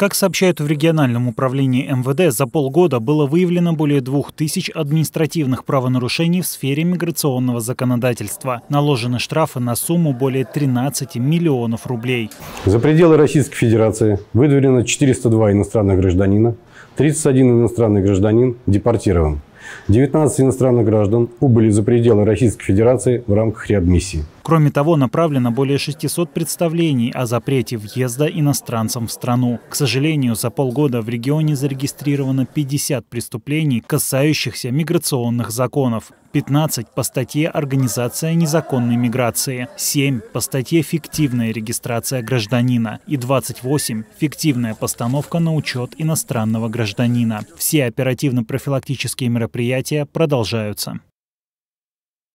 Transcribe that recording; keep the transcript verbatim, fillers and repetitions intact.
Как сообщают в региональном управлении эм вэ дэ, за полгода было выявлено более двух тысяч административных правонарушений в сфере миграционного законодательства. Наложены штрафы на сумму более тринадцати миллионов рублей. За пределы Российской Федерации выдворено четыреста два иностранных гражданина, тридцать один иностранный гражданин депортирован. девятнадцать иностранных граждан убыли за пределы Российской Федерации в рамках реадмиссии. Кроме того, направлено более шестисот представлений о запрете въезда иностранцам в страну. К сожалению, за полгода в регионе зарегистрировано пятьдесят преступлений, касающихся миграционных законов. пятнадцать по статье «Организация незаконной миграции», семь по статье «Фиктивная регистрация гражданина» и двадцать восемь «Фиктивная постановка на учет иностранного гражданина». Все оперативно-профилактические мероприятия продолжаются.